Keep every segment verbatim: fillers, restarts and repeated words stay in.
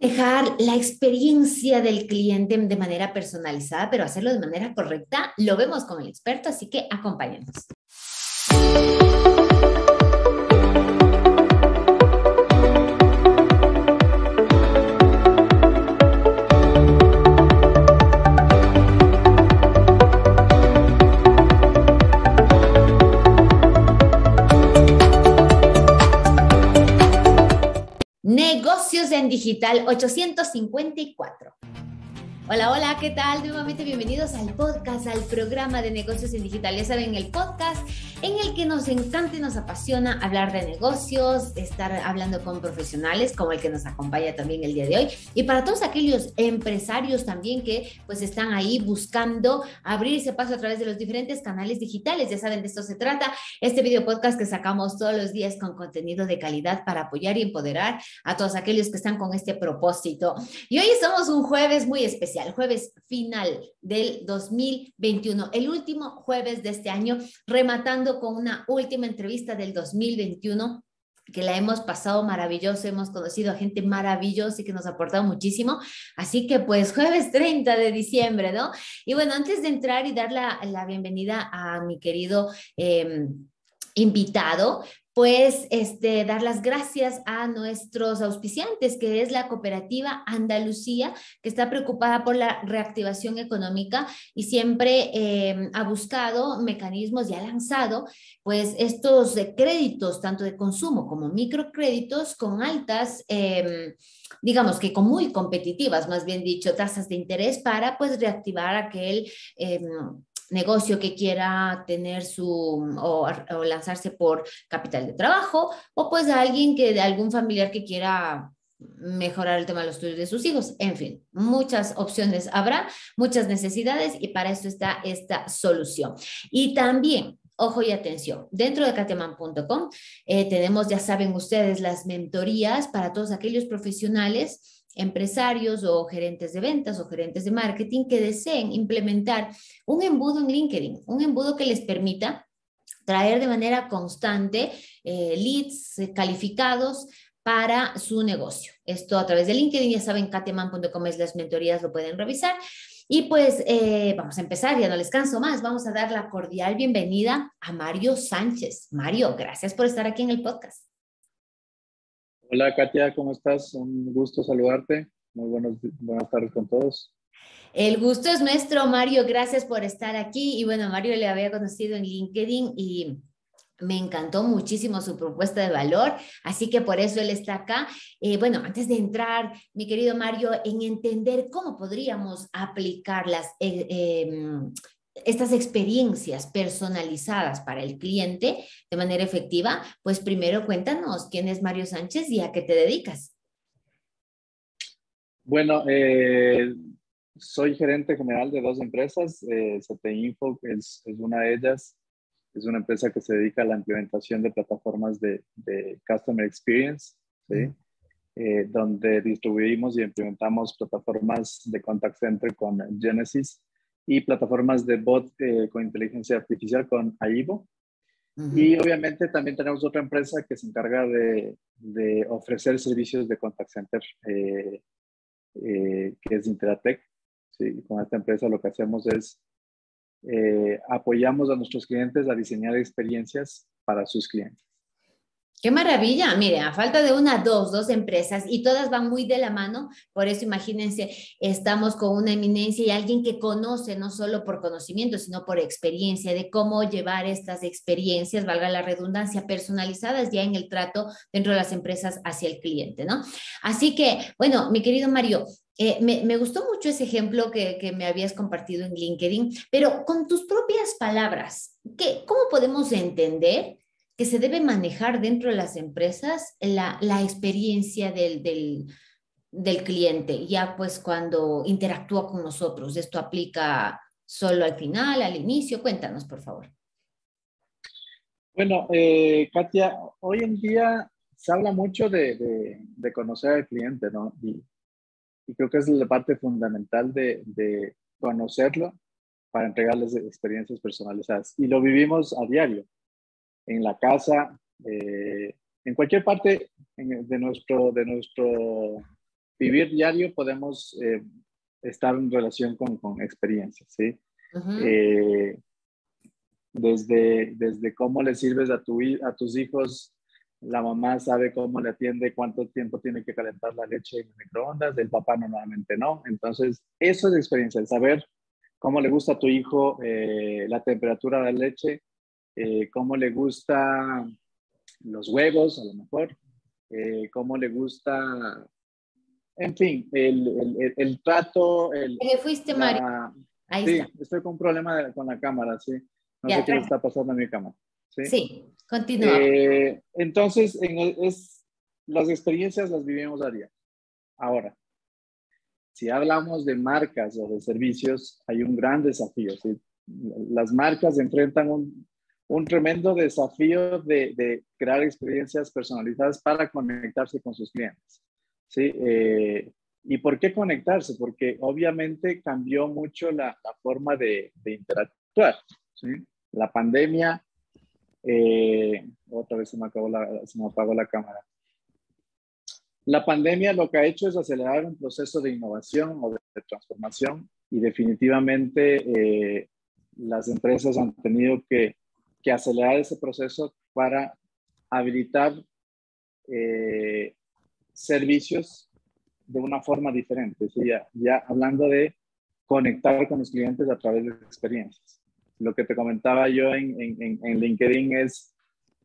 Dejar la experiencia del cliente de manera personalizada, pero hacerlo de manera correcta, lo vemos con el experto, así que acompáñenos. Negocios en Digital ochocientos cincuenta y cuatro. Hola, hola, ¿qué tal? Nuevamente bienvenidos al podcast, al programa de Negocios en Digital. Ya saben, el podcast en el que nos encanta y nos apasiona hablar de negocios, estar hablando con profesionales como el que nos acompaña también el día de hoy. Y para todos aquellos empresarios también que pues están ahí buscando abrirse paso a través de los diferentes canales digitales. Ya saben, de esto se trata. Este video podcast que sacamos todos los días con contenido de calidad para apoyar y empoderar a todos aquellos que están con este propósito. Y hoy estamos un jueves muy especial. El jueves final del dos mil veintiuno, el último jueves de este año, rematando con una última entrevista del dos mil veintiuno, que la hemos pasado maravilloso, hemos conocido a gente maravillosa y que nos ha aportado muchísimo, así que pues jueves treinta de diciembre, ¿no? Y bueno, antes de entrar y dar la, la bienvenida a mi querido eh, invitado, pues este, dar las gracias a nuestros auspiciantes, que es la Cooperativa Andalucía, que está preocupada por la reactivación económica y siempre eh, ha buscado mecanismos y ha lanzado pues estos eh, créditos, tanto de consumo como microcréditos, con altas, eh, digamos que con muy competitivas, más bien dicho, tasas de interés para pues reactivar aquel eh, negocio que quiera tener su o, o lanzarse por capital de trabajo, o pues a alguien que de algún familiar que quiera mejorar el tema de los estudios de sus hijos. En fin, muchas opciones habrá, muchas necesidades, y para eso está esta solución. Y también, ojo y atención, dentro de kateman punto com eh, tenemos, ya saben ustedes, las mentorías para todos aquellos profesionales, empresarios o gerentes de ventas o gerentes de marketing que deseen implementar un embudo en LinkedIn, un embudo que les permita traer de manera constante eh, leads eh, calificados para su negocio. Esto a través de LinkedIn, ya saben, kateman punto com es las mentorías, lo pueden revisar. Y pues eh, vamos a empezar, ya no les canso más, vamos a dar la cordial bienvenida a Mario Sánchez. Mario, gracias por estar aquí en el podcast. Hola Katia, ¿cómo estás? Un gusto saludarte. Muy buenos, buenas tardes con todos. El gusto es nuestro, Mario. Gracias por estar aquí. Y bueno, Mario le había conocido en LinkedIn y me encantó muchísimo su propuesta de valor, así que por eso él está acá. Eh, bueno, antes de entrar, mi querido Mario, en entender cómo podríamos aplicar las, eh, eh, estas experiencias personalizadas para el cliente de manera efectiva, pues primero cuéntanos quién es Mario Sánchez y a qué te dedicas. Bueno, eh, soy gerente general de dos empresas. Eh, C T I Info es, es una de ellas. Es una empresa que se dedica a la implementación de plataformas de, de Customer Experience, ¿sí? Mm. Eh, donde distribuimos y implementamos plataformas de contact center con Genesys y plataformas de bot eh, con inteligencia artificial con Aibo. Uh-huh. Y obviamente también tenemos otra empresa que se encarga de, de ofrecer servicios de contact center, eh, eh, que es Interatec. Sí, con esta empresa lo que hacemos es eh, apoyamos a nuestros clientes a diseñar experiencias para sus clientes. ¡Qué maravilla! Mire, a falta de una, dos, dos empresas y todas van muy de la mano. Por eso, imagínense, estamos con una eminencia y alguien que conoce, no solo por conocimiento, sino por experiencia, de cómo llevar estas experiencias, valga la redundancia, personalizadas ya en el trato dentro de las empresas hacia el cliente, ¿no? Así que, bueno, mi querido Mario, Eh, me, me gustó mucho ese ejemplo que, que me habías compartido en LinkedIn, pero con tus propias palabras, ¿qué, ¿cómo podemos entender que se debe manejar dentro de las empresas la, la experiencia del, del, del cliente, ya pues cuando interactúa con nosotros? ¿Esto aplica solo al final, al inicio? Cuéntanos, por favor. Bueno, eh, Katia, hoy en día se habla mucho de, de, de conocer al cliente, ¿no? Y, Y creo que es la parte fundamental de, de conocerlo para entregarles experiencias personalizadas. Y lo vivimos a diario, en la casa, eh, en cualquier parte en, de, nuestro, de nuestro vivir diario podemos eh, estar en relación con, con experiencias, ¿sí? Uh-huh. eh, desde, desde cómo le sirves a, tu, a tus hijos, la mamá sabe cómo le atiende, cuánto tiempo tiene que calentar la leche en el microondas, el papá normalmente no. Entonces, eso es experiencia, el saber cómo le gusta a tu hijo eh, la temperatura de la leche, eh, cómo le gusta los huevos, a lo mejor, eh, cómo le gusta, en fin, el, el, el, el trato. El, ¿Qué fuiste, Mario? Ahí sí, está. Estoy con un problema de, con la cámara, sí. No ya, sé qué le está pasando a mi cámara. Sí, sí, continúa. Eh, entonces, en el, es, las experiencias las vivimos a día. Ahora, si hablamos de marcas o de servicios, hay un gran desafío, ¿sí? Las marcas enfrentan un, un tremendo desafío de, de crear experiencias personalizadas para conectarse con sus clientes, ¿sí? Eh, ¿Y por qué conectarse? Porque obviamente cambió mucho la, la forma de, de interactuar, ¿sí? La pandemia, eh, otra vez se me, acabó la, se me apagó la cámara. La pandemia lo que ha hecho es acelerar un proceso de innovación o de, de transformación y definitivamente eh, las empresas han tenido que, que acelerar ese proceso para habilitar eh, servicios de una forma diferente, ¿sí? ya, ya hablando de conectar con los clientes a través de experiencias. Lo que te comentaba yo en, en, en LinkedIn es,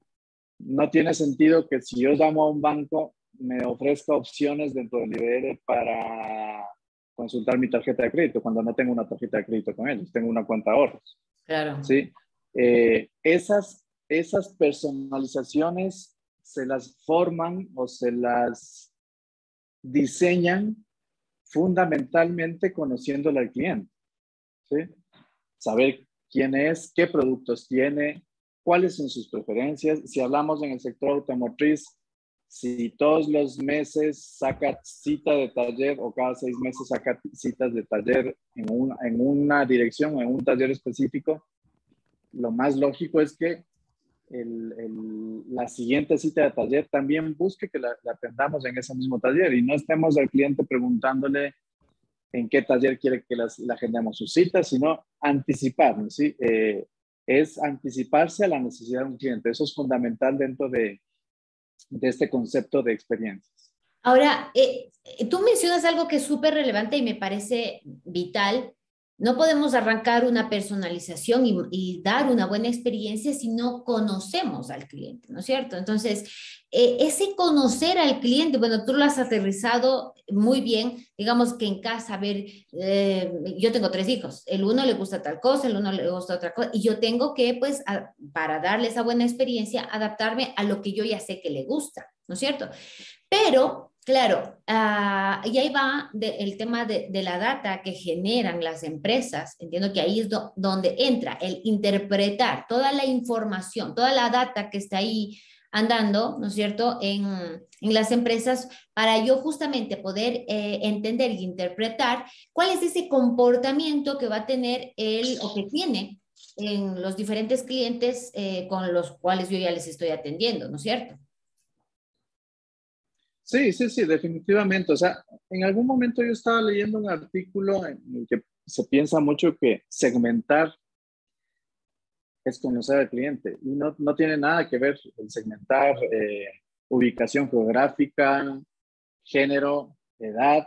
no tiene sentido que si yo llamo a un banco me ofrezca opciones dentro del I B R para consultar mi tarjeta de crédito cuando no tengo una tarjeta de crédito con ellos, tengo una cuenta de ahorros. Claro. ¿Sí? Eh, esas, esas personalizaciones se las forman o se las diseñan fundamentalmente conociéndole al cliente, ¿sí? Saber quién es, qué productos tiene, cuáles son sus preferencias. Si hablamos en el sector automotriz, si todos los meses saca cita de taller o cada seis meses saca citas de taller en una, en una dirección o en un taller específico, lo más lógico es que el, el, la siguiente cita de taller también busque que la, la atendamos en ese mismo taller y no estemos al cliente preguntándole en qué taller quiere que las, la agendemos sus citas, sino anticiparnos, ¿sí? Eh, es anticiparse a la necesidad de un cliente. Eso es fundamental dentro de, de este concepto de experiencias. Ahora, eh, tú mencionas algo que es súper relevante y me parece vital. No podemos arrancar una personalización y, y dar una buena experiencia si no conocemos al cliente, ¿no es cierto? Entonces, eh, ese conocer al cliente, bueno, tú lo has aterrizado muy bien, digamos que en casa, a ver, eh, yo tengo tres hijos, el uno le gusta tal cosa, el uno le gusta otra cosa, y yo tengo que, pues, a, para darle esa buena experiencia, adaptarme a lo que yo ya sé que le gusta, ¿no es cierto? Pero, claro, uh, y ahí va de, el tema de, de la data que generan las empresas. Entiendo que ahí es do, donde entra el interpretar toda la información, toda la data que está ahí andando, ¿no es cierto?, en, en las empresas para yo justamente poder eh, entender y interpretar cuál es ese comportamiento que va a tener él o que tiene en los diferentes clientes eh, con los cuales yo ya les estoy atendiendo, ¿no es cierto? Sí, sí, sí, definitivamente. O sea, en algún momento yo estaba leyendo un artículo en el que se piensa mucho que segmentar es conocer al cliente y no, no tiene nada que ver el segmentar eh, ubicación geográfica, género, edad.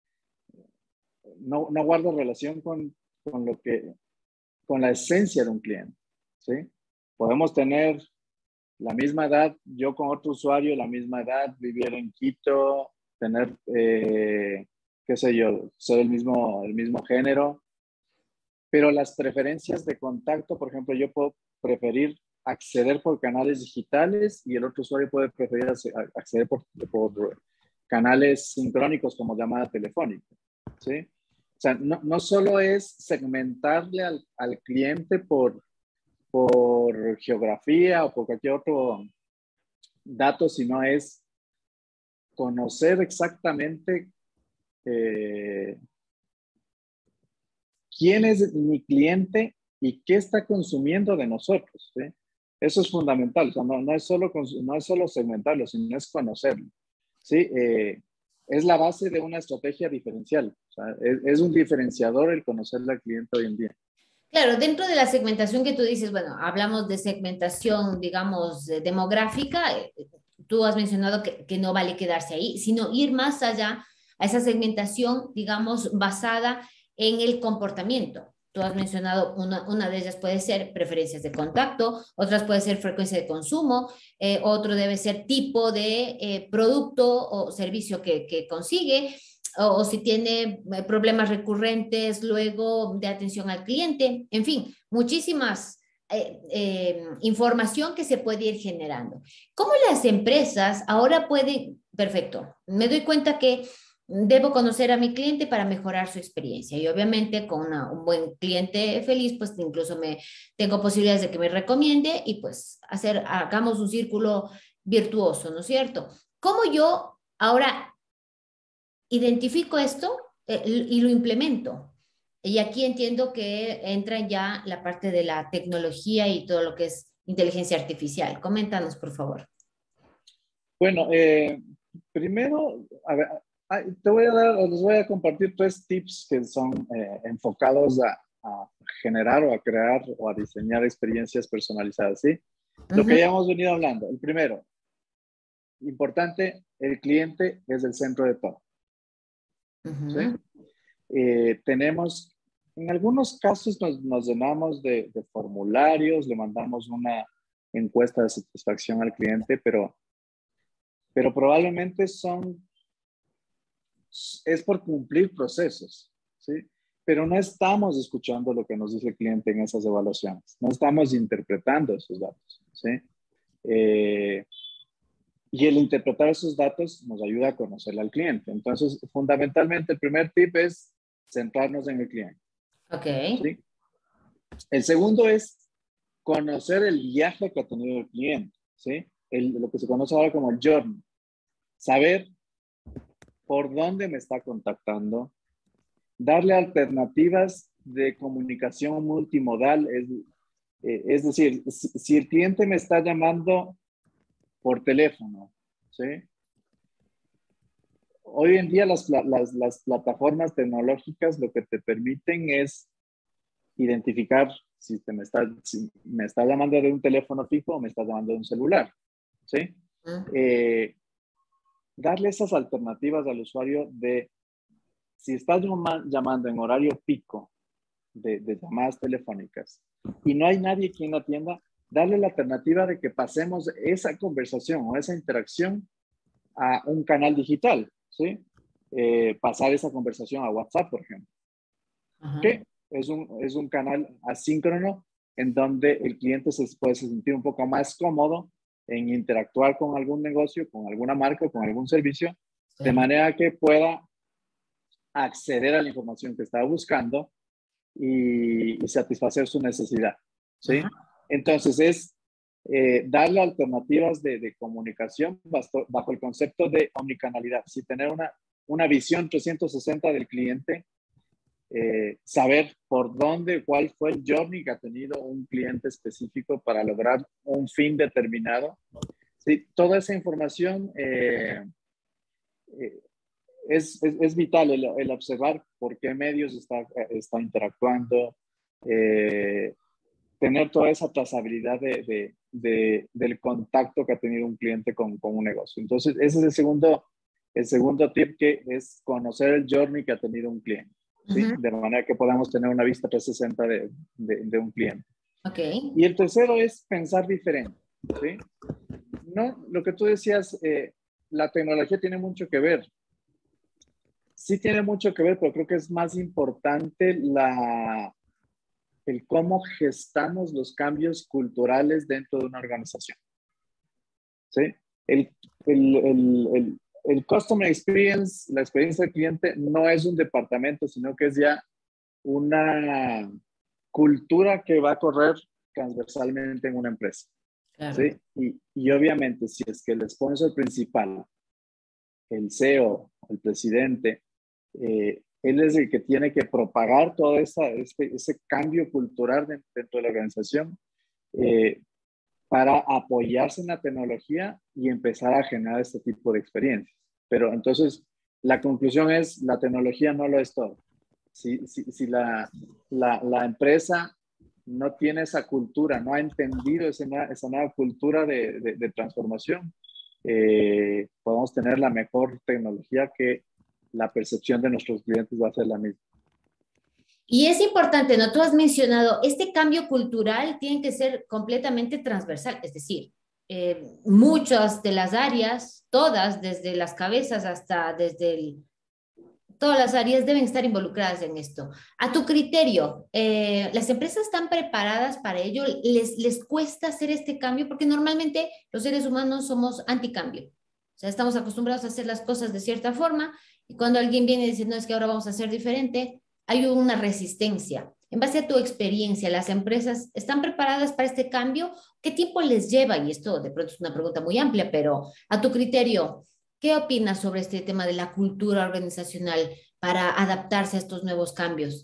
No, no guarda relación con, con lo que, con la esencia de un cliente, ¿sí? Podemos tener la misma edad, yo con otro usuario, la misma edad, vivir en Quito, tener, eh, qué sé yo, ser el mismo, el mismo género, pero las preferencias de contacto, por ejemplo, yo puedo preferir acceder por canales digitales y el otro usuario puede preferir acceder por, por canales sincrónicos como llamada telefónica, ¿sí? O sea, no, no solo es segmentarle al, al cliente por por geografía o por cualquier otro dato, sino es conocer exactamente eh, quién es mi cliente y qué está consumiendo de nosotros, ¿sí? Eso es fundamental. O sea, no, no, es solo, no es solo segmentarlo, sino es conocerlo, ¿sí? Eh, es la base de una estrategia diferencial. O sea, es, es un diferenciador el conocer al cliente hoy en día. Claro, dentro de la segmentación que tú dices, bueno, hablamos de segmentación, digamos, eh, demográfica, eh, tú has mencionado que, que no vale quedarse ahí, sino ir más allá a esa segmentación, digamos, basada en el comportamiento. Tú has mencionado una, una de ellas puede ser preferencias de contacto, otras puede ser frecuencia de consumo, eh, otro debe ser tipo de eh, producto o servicio que, que consigue, o, o si tiene eh, problemas recurrentes luego de atención al cliente, en fin, muchísimas eh, eh, información que se puede ir generando. ¿Cómo las empresas ahora pueden, perfecto, me doy cuenta que debo conocer a mi cliente para mejorar su experiencia y obviamente con una, un buen cliente feliz, pues incluso me tengo posibilidades de que me recomiende y pues hacer, hagamos un círculo virtuoso, ¿no es cierto? ¿Cómo yo ahora identifico esto eh, y lo implemento? Y aquí entiendo que entra ya la parte de la tecnología y todo lo que es inteligencia artificial. Coméntanos, por favor. Bueno, eh, primero, a ver, te voy a dar, les voy a compartir tres tips que son eh, enfocados a, a generar o a crear o a diseñar experiencias personalizadas, ¿sí? Uh-huh. Lo que ya hemos venido hablando. El primero, importante, el cliente es el centro de todo. Uh-huh. ¿Sí? Eh, tenemos, en algunos casos nos, nos llenamos de, de formularios, le mandamos una encuesta de satisfacción al cliente, pero, pero probablemente son, es por cumplir procesos, ¿sí? Pero no estamos escuchando lo que nos dice el cliente en esas evaluaciones, no estamos interpretando esos datos, ¿sí? Eh, Y el interpretar esos datos nos ayuda a conocer al cliente. Entonces, fundamentalmente, el primer tip es centrarnos en el cliente. Ok. ¿Sí? El segundo es conocer el viaje que ha tenido el cliente. ¿Sí? El, lo que se conoce ahora como el journey. Saber por dónde me está contactando. Darle alternativas de comunicación multimodal. Es, eh, es decir, si, si el cliente me está llamando por teléfono, ¿sí? Hoy en día las, las, las plataformas tecnológicas lo que te permiten es identificar si, te me, está, si me está llamando de un teléfono fijo o me está llamando de un celular, ¿sí? Uh-huh. Eh, darle esas alternativas al usuario de si estás llamando en horario pico de, de llamadas telefónicas y no hay nadie quien atienda, darle la alternativa de que pasemos esa conversación o esa interacción a un canal digital, ¿sí? Eh, pasar esa conversación a WhatsApp, por ejemplo. Uh-huh. Que es un, es un canal asíncrono en donde el cliente se puede sentir un poco más cómodo en interactuar con algún negocio, con alguna marca, con algún servicio, sí. De manera que pueda acceder a la información que está buscando y, y satisfacer su necesidad, ¿sí? Uh-huh. Entonces es eh, darle alternativas de, de comunicación bajo, bajo el concepto de omnicanalidad, sí, tener una, una visión trescientos sesenta del cliente, eh, saber por dónde, cuál fue el journey que ha tenido un cliente específico para lograr un fin determinado. Sí, toda esa información eh, eh, es, es, es vital, el, el observar por qué medios está, está interactuando, eh, tener toda esa trazabilidad de, de, de, del contacto que ha tenido un cliente con, con un negocio. Entonces, ese es el segundo, el segundo tip, que es conocer el journey que ha tenido un cliente, ¿sí? Uh-huh. De manera que podamos tener una vista trescientos sesenta de, de, de un cliente. Okay. Y el tercero es pensar diferente, ¿sí? No, lo que tú decías, eh, la tecnología tiene mucho que ver. Sí tiene mucho que ver, pero creo que es más importante la... el cómo gestamos los cambios culturales dentro de una organización. ¿Sí? El, el, el, el, el Customer Experience, la experiencia del cliente, no es un departamento, sino que es ya una cultura que va a correr transversalmente en una empresa. Claro. ¿Sí? Y, y obviamente, si es que el sponsor principal, el C E O, el presidente, eh, él es el que tiene que propagar todo esa, ese, ese cambio cultural dentro de la organización eh, para apoyarse en la tecnología y empezar a generar este tipo de experiencias. Pero entonces, la conclusión es, la tecnología no lo es todo. Si, si, si la, la, la empresa no tiene esa cultura, no ha entendido esa, esa nueva cultura de, de, de transformación, eh, podemos tener la mejor tecnología que la percepción de nuestros clientes va a ser la misma. Y es importante, ¿no? Tú has mencionado, este cambio cultural tiene que ser completamente transversal, es decir, eh, muchas de las áreas, todas, desde las cabezas hasta desde el, todas las áreas deben estar involucradas en esto. A tu criterio, eh, ¿las empresas están preparadas para ello? ¿Les, les cuesta hacer este cambio? Porque normalmente los seres humanos somos anticambio. O sea, estamos acostumbrados a hacer las cosas de cierta forma y cuando alguien viene y dice, no, es que ahora vamos a hacer diferente, hay una resistencia. En base a tu experiencia, ¿las empresas están preparadas para este cambio? ¿Qué tiempo les lleva? Y esto de pronto es una pregunta muy amplia, pero a tu criterio, ¿qué opinas sobre este tema de la cultura organizacional para adaptarse a estos nuevos cambios?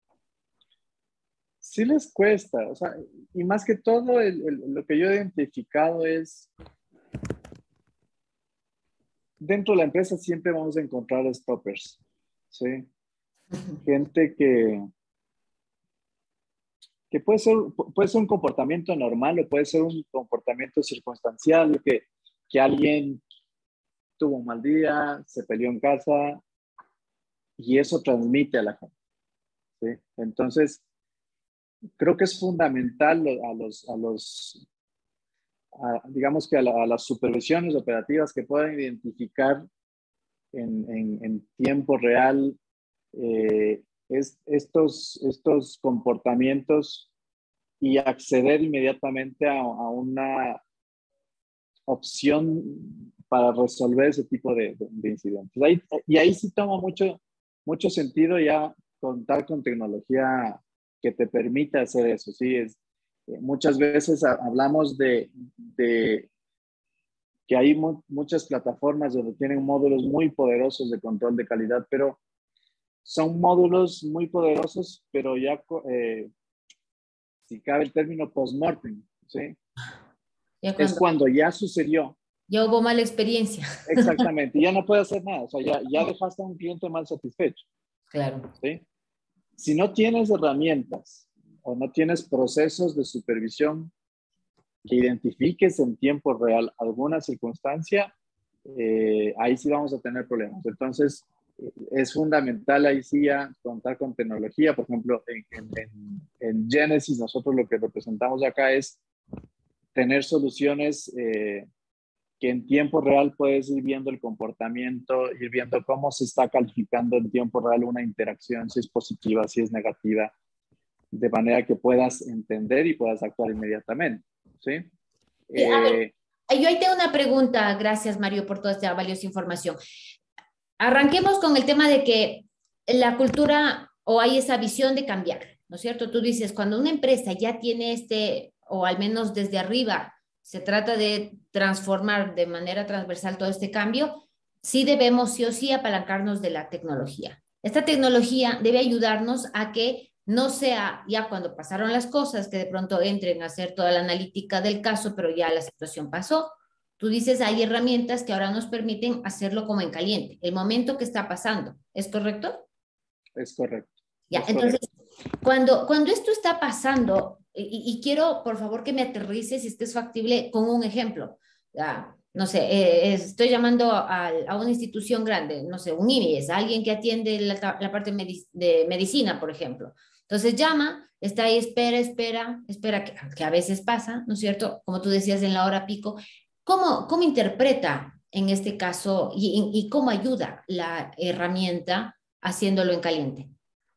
Sí les cuesta, o sea, y más que todo el, el, lo que yo he identificado es, dentro de la empresa siempre vamos a encontrar stoppers, ¿sí? Gente que, que puede ser, puede ser un comportamiento normal o puede ser un comportamiento circunstancial, que, que alguien tuvo un mal día, se peleó en casa y eso transmite a la gente, ¿sí? Entonces, creo que es fundamental a los, a los a, digamos que a, la, a, las supervisiones operativas que puedan identificar en, en, en tiempo real eh, es, estos, estos comportamientos y acceder inmediatamente a, a una opción para resolver ese tipo de, de, de incidentes. Ahí, y ahí sí toma mucho, mucho sentido ya contar con tecnología que te permita hacer eso. Sí, es, eh, muchas veces a, hablamos de, de que hay mu muchas plataformas donde tienen módulos muy poderosos de control de calidad, pero son módulos muy poderosos, pero ya, eh, si cabe el término post-mortem, ¿sí? Ya Es cuando cuando ya sucedió. ya hubo mala experiencia. Exactamente, ya no puede hacer nada, o sea, ya, ya dejaste a un cliente mal satisfecho. Claro. ¿Sí? Si no tienes herramientas o no tienes procesos de supervisión que identifiques en tiempo real alguna circunstancia, eh, ahí sí vamos a tener problemas. Entonces, es fundamental ahí sí ya contar con tecnología. Por ejemplo, en, en, en Genesis nosotros lo que representamos acá es tener soluciones eh, que en tiempo real puedes ir viendo el comportamiento, ir viendo cómo se está calificando en tiempo real una interacción, si es positiva, si es negativa, de manera que puedas entender y puedas actuar inmediatamente, ¿sí? Sí, a ver, Eh, yo ahí tengo una pregunta. Gracias, Mario, por toda esta valiosa información. Arranquemos con el tema de que la cultura o hay esa visión de cambiar, ¿no es cierto? Tú dices, cuando una empresa ya tiene este, o al menos desde arriba, se trata de transformar de manera transversal todo este cambio, sí debemos sí o sí apalancarnos de la tecnología. Esta tecnología debe ayudarnos a que no sea ya cuando pasaron las cosas, que de pronto entren a hacer toda la analítica del caso, pero ya la situación pasó. Tú dices, hay herramientas que ahora nos permiten hacerlo como en caliente, el momento que está pasando. ¿Es correcto? es correcto, Ya, es entonces, correcto. cuando, cuando esto está pasando, y, y quiero, por favor, que me aterrices, si es factible, con un ejemplo. Ya, no sé, eh, estoy llamando a, a, una institución grande, no sé, un I M I S, alguien que atiende la, la parte medic de medicina, por ejemplo. Entonces llama, está ahí, espera, espera, espera, que, que a veces pasa, ¿no es cierto? Como tú decías en la hora pico. ¿Cómo, cómo interpreta en este caso y, y cómo ayuda la herramienta haciéndolo en caliente?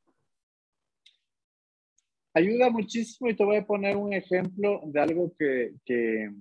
Ayuda muchísimo y te voy a poner un ejemplo de algo que, que,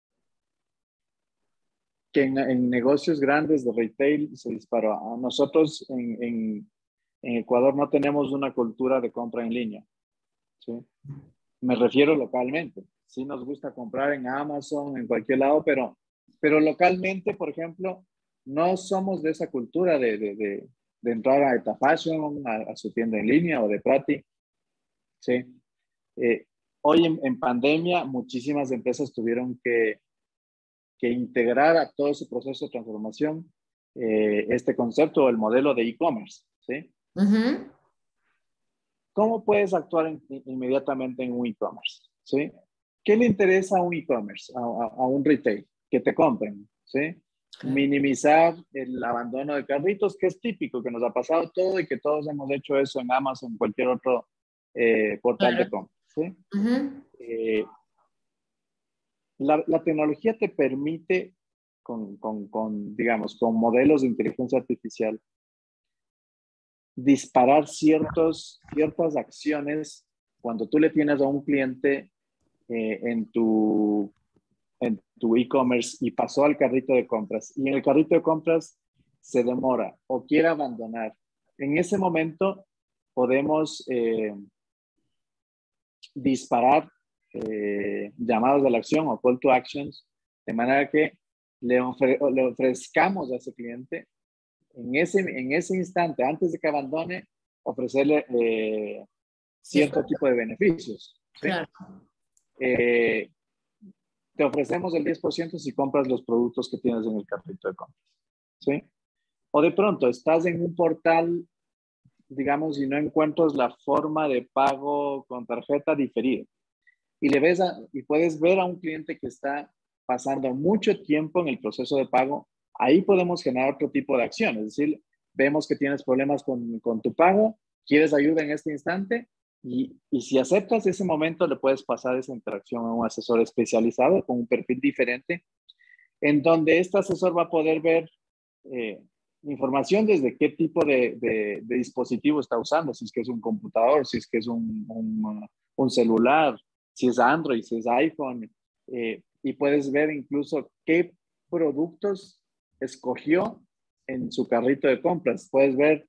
que en, en, negocios grandes de retail se disparó. A nosotros en, en, en Ecuador no tenemos una cultura de compra en línea, ¿sí? Me refiero localmente. Sí nos gusta comprar en Amazon, en cualquier lado, pero, pero localmente, por ejemplo, no somos de esa cultura de, de, de, de entrar a Etafashion, a, a su tienda en línea o de Prati, ¿sí? Eh, hoy en, en pandemia muchísimas empresas tuvieron que, que integrar a todo ese proceso de transformación eh, este concepto o el modelo de e-commerce, ¿sí? Uh-huh. ¿Cómo puedes actuar en, inmediatamente en un e-commerce? ¿Sí? ¿Qué le interesa a un e-commerce, a, a, a un retail? Que te compren, ¿sí? Claro. Minimizar el abandono de carritos, que es típico, que nos ha pasado todo y que todos hemos hecho eso en Amazon, cualquier otro eh, portal de Claro. compra, ¿sí? Uh-huh. Eh, la, la, tecnología te permite, con, con, con, digamos, con modelos de inteligencia artificial, disparar ciertos, ciertas acciones cuando tú le tienes a un cliente eh, en tu en tu e-commerce y pasó al carrito de compras y en el carrito de compras se demora o quiere abandonar. En ese momento podemos eh, disparar eh, llamados de la acción o call to actions de manera que le, ofre le ofrezcamos a ese cliente en ese, en ese instante, antes de que abandone, ofrecerle eh, cierto tipo de beneficios. ¿Sí? Claro. Eh, te ofrecemos el diez por ciento si compras los productos que tienes en el carrito de compras. ¿Sí? O de pronto estás en un portal, digamos, y no encuentras la forma de pago con tarjeta diferida. Y, le ves a, y puedes ver a un cliente que está pasando mucho tiempo en el proceso de pago. Ahí podemos generar otro tipo de acción. Es decir, vemos que tienes problemas con, con tu pago, quieres ayuda en este instante y, y si aceptas ese momento, le puedes pasar esa interacción a un asesor especializado con un perfil diferente, en donde este asesor va a poder ver eh, información desde qué tipo de, de, de dispositivo está usando, si es que es un computador, si es que es un, un, un celular, si es Android, si es iPhone, eh, y puedes ver incluso qué productos escogió en su carrito de compras. Puedes ver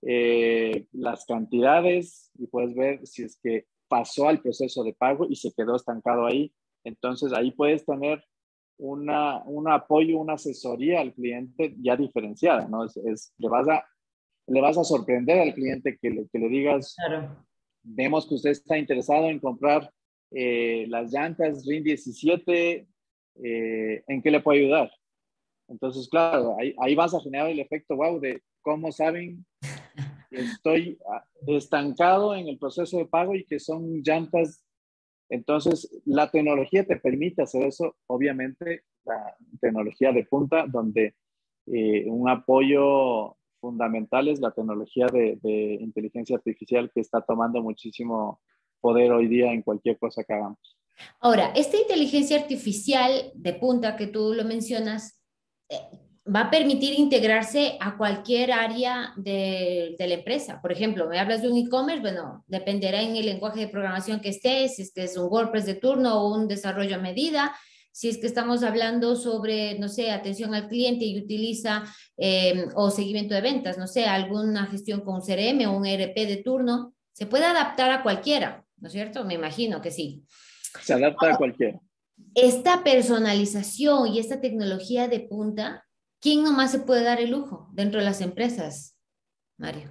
eh, las cantidades y puedes ver si es que pasó al proceso de pago y se quedó estancado ahí. Entonces ahí puedes tener una, un apoyo, una asesoría al cliente ya diferenciada, ¿no? Es, es, le, vas a, le vas a sorprender al cliente que le, que le digas, Claro. vemos que usted está interesado en comprar eh, las llantas R I N diecisiete, eh, ¿en qué le puedo ayudar? Entonces, claro, ahí, ahí vas a generar el efecto wow de cómo saben que estoy estancado en el proceso de pago y que son llantas. Entonces, la tecnología te permite hacer eso, obviamente, la tecnología de punta, donde eh, un apoyo fundamental es la tecnología de, de inteligencia artificial que está tomando muchísimo poder hoy día en cualquier cosa que hagamos. Ahora, esta inteligencia artificial de punta que tú lo mencionas, eh, va a permitir integrarse a cualquier área de, de la empresa. Por ejemplo, me hablas de un e-commerce, bueno, dependerá en el lenguaje de programación que estés, si es que es un WordPress de turno o un desarrollo a medida. Si es que estamos hablando sobre, no sé, atención al cliente y utiliza eh, o seguimiento de ventas, no sé, alguna gestión con un C R M o un E R P de turno, se puede adaptar a cualquiera, ¿no es cierto? Me imagino que sí. Se adapta a cualquiera. Esta personalización y esta tecnología de punta, ¿quién nomás se puede dar el lujo dentro de las empresas, Mario?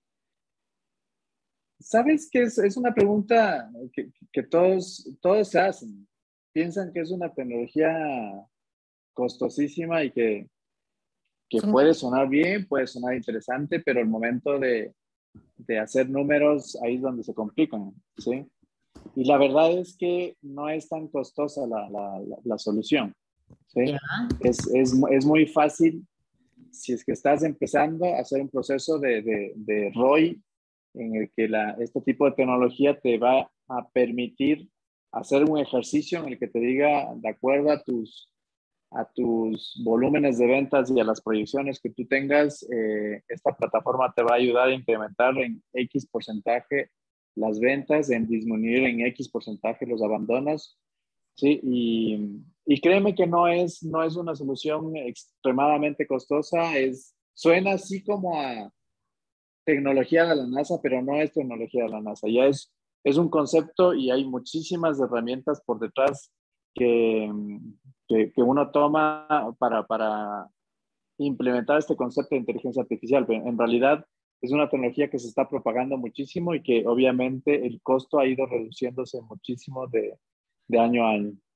¿Sabes qué? Es, es una pregunta que, que todos, todos se hacen. Piensan que es una tecnología costosísima y que, que Son... puede sonar bien, puede sonar interesante, pero el momento de, de hacer números, ahí es donde se complican, ¿sí? Y la verdad es que no es tan costosa la, la, la, la solución, ¿sí? Ya. Es, es, es muy fácil si es que estás empezando a hacer un proceso de, de, de R O I en el que la, este tipo de tecnología te va a permitir hacer un ejercicio en el que te diga, de acuerdo a tus, a tus volúmenes de ventas y a las proyecciones que tú tengas, eh, esta plataforma te va a ayudar a incrementar en X porcentaje las ventas, en disminuir en X porcentaje los abandonos, ¿sí? Y, y créeme que no es, no es una solución extremadamente costosa, es, suena así como a tecnología de la NASA, pero no es tecnología de la NASA, ya es, es un concepto y hay muchísimas herramientas por detrás que, que, que uno toma para, para implementar este concepto de inteligencia artificial. Pero en realidad es una tecnología que se está propagando muchísimo y que obviamente el costo ha ido reduciéndose muchísimo de, de año a año.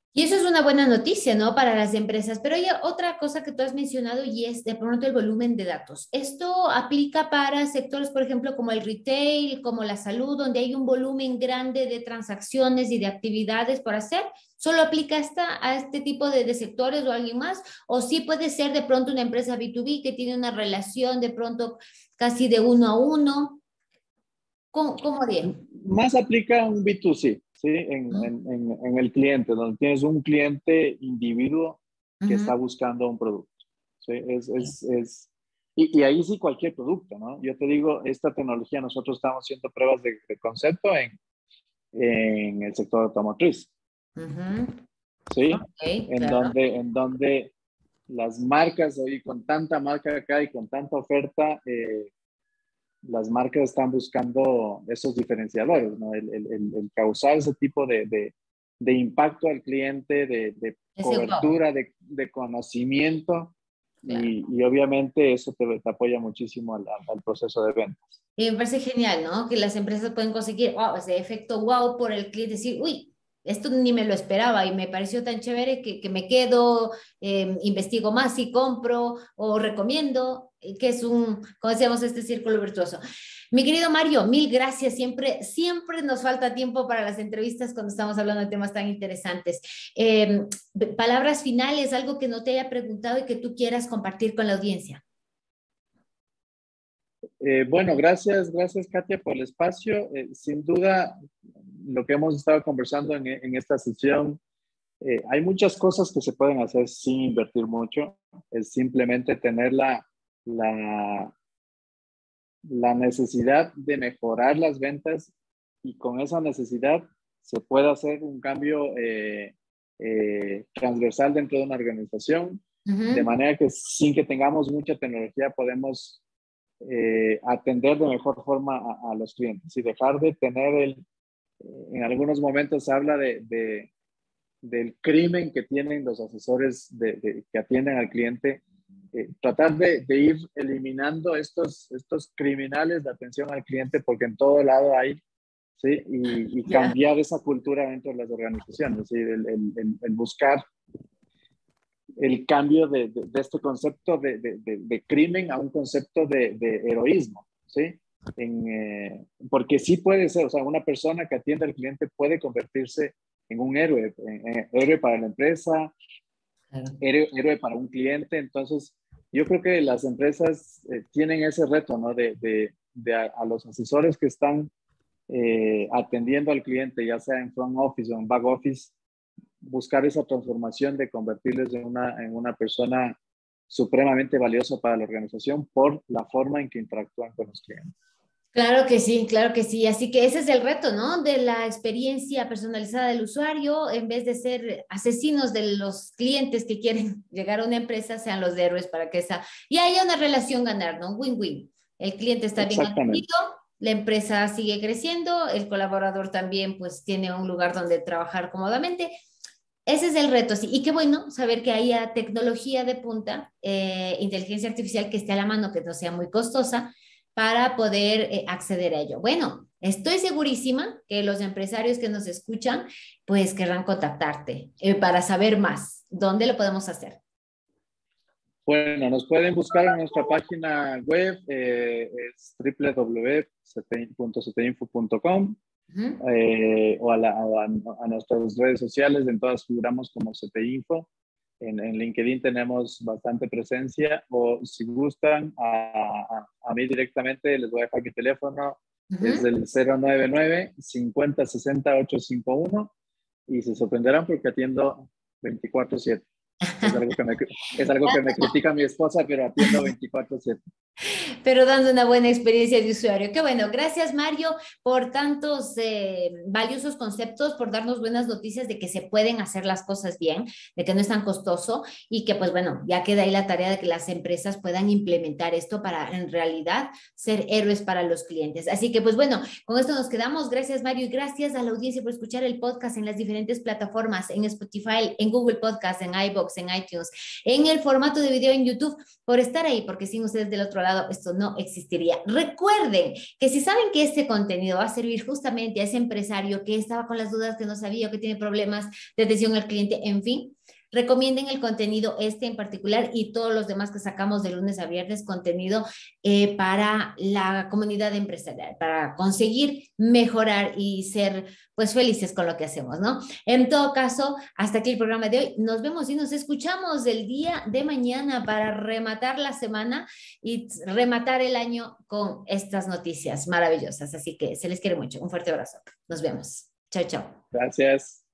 Y eso es una buena noticia, ¿no? Para las empresas. Pero hay otra cosa que tú has mencionado y es de pronto el volumen de datos. Esto aplica para sectores, por ejemplo, como el retail, como la salud, donde hay un volumen grande de transacciones y de actividades por hacer. ¿Solo aplica esta, a este tipo de, de sectores o a alguien más? ¿O sí puede ser de pronto una empresa B dos B que tiene una relación de pronto casi de uno a uno? ¿Cómo, cómo haría? Más aplica un B dos C, ¿sí? En, en, en, en el cliente, donde tienes un cliente individuo que Uh-huh. está buscando un producto. ¿Sí? Es, es, es, y, y ahí sí cualquier producto, ¿no? Yo te digo, esta tecnología, nosotros estamos haciendo pruebas de, de concepto en, en el sector automotriz, Uh-huh. ¿sí? Ok, En claro. donde, en donde las marcas, hoy con tanta marca acá y con tanta oferta, eh, las marcas están buscando esos diferenciadores, ¿no? El, el, el causar ese tipo de, de, de, impacto al cliente, de, de Ese wow, cobertura, de, de conocimiento claro. y, y, obviamente eso te, te apoya muchísimo al, al, proceso de ventas. Y me parece genial, ¿no? Que las empresas pueden conseguir, wow, ese efecto wow por el cliente, decir, uy, esto ni me lo esperaba y me pareció tan chévere que, que me quedo, eh, investigo más y compro o recomiendo, que es un, como decíamos, este círculo virtuoso. Mi querido Mario, mil gracias. Siempre, siempre nos falta tiempo para las entrevistas cuando estamos hablando de temas tan interesantes. Eh, palabras finales, algo que no te haya preguntado y que tú quieras compartir con la audiencia. Eh, bueno, gracias, gracias Katia por el espacio. Eh, sin duda, lo que hemos estado conversando en, en esta sesión, eh, hay muchas cosas que se pueden hacer sin invertir mucho. Es simplemente tener la, la, la necesidad de mejorar las ventas y con esa necesidad se puede hacer un cambio eh, eh, transversal dentro de una organización, de Uh-huh. manera que sin que tengamos mucha tecnología podemos eh, atender de mejor forma a, a, los clientes y dejar de tener el, eh, en algunos momentos se habla de, de, del crimen que tienen los asesores de, de, que atienden al cliente. Eh, tratar de, de, ir eliminando estos, estos criminales de atención al cliente porque en todo lado hay, ¿sí? Y, y Yeah. cambiar esa cultura dentro de las organizaciones, ¿sí? el, el, el, el buscar el cambio de, de, de este concepto de, de, de, crimen a un concepto de, heroísmo, ¿sí? En, eh, porque sí puede ser, o sea, una persona que atiende al cliente puede convertirse en un héroe, en, en héroe para la empresa, Claro. héroe, héroe para un cliente. Entonces, yo creo que las empresas eh, tienen ese reto, ¿no? De, de, de a, a, los asesores que están eh, atendiendo al cliente, ya sea en front office o en back office, buscar esa transformación de convertirles en una, en una persona supremamente valiosa para la organización por la forma en que interactúan con los clientes. Claro que sí, claro que sí. Así que ese es el reto, ¿no? De la experiencia personalizada del usuario, en vez de ser asesinos de los clientes que quieren llegar a una empresa, sean los héroes para que esa... Y haya una relación ganar, ¿no? Win-win. El cliente está bien atendido, Exactamente. la empresa sigue creciendo, el colaborador también pues tiene un lugar donde trabajar cómodamente. Ese es el reto, sí. Y qué bueno saber que haya tecnología de punta, eh, inteligencia artificial que esté a la mano, que no sea muy costosa, para poder eh, acceder a ello. Bueno, estoy segurísima que los empresarios que nos escuchan, pues querrán contactarte eh, para saber más. ¿Dónde lo podemos hacer? Bueno, nos pueden buscar en nuestra página web, eh, es doble u doble u doble u punto seteinfo punto com. Uh-huh. Eh, o, a, la, o a, a nuestras redes sociales, en todas figuramos como Seteinfo. En, en LinkedIn tenemos bastante presencia, o si gustan, a, a, a mí directamente les voy a dejar mi teléfono, uh-huh. Es el cero nueve nueve, cincuenta, sesenta, ochocientos cincuenta y uno y se sorprenderán porque atiendo veinticuatro siete. Es algo, que me, es algo que me critica mi esposa, pero atiendo veinticuatro siete. Pero dando una buena experiencia de usuario. Qué bueno, gracias Mario por tantos eh, valiosos conceptos, por darnos buenas noticias de que se pueden hacer las cosas bien, de que no es tan costoso y que pues bueno, ya queda ahí la tarea de que las empresas puedan implementar esto para en realidad ser héroes para los clientes. Así que pues bueno, con esto nos quedamos. Gracias Mario y gracias a la audiencia por escuchar el podcast en las diferentes plataformas, en Spotify, en Google Podcast, en iVoox, en iTunes, en el formato de video en YouTube, por estar ahí, porque sin ustedes del otro lado esto esto no existiría. Recuerden que si saben que este contenido va a servir justamente a ese empresario que estaba con las dudas, que no sabía, que tiene problemas de atención al cliente, en fin, recomienden el contenido este en particular y todos los demás que sacamos de lunes a viernes, contenido eh, para la comunidad empresarial, para conseguir mejorar y ser pues felices con lo que hacemos, ¿no? En todo caso, hasta aquí el programa de hoy. Nos vemos y nos escuchamos el día de mañana para rematar la semana y rematar el año con estas noticias maravillosas. Así que se les quiere mucho. Un fuerte abrazo. Nos vemos. Chao, chao. Gracias.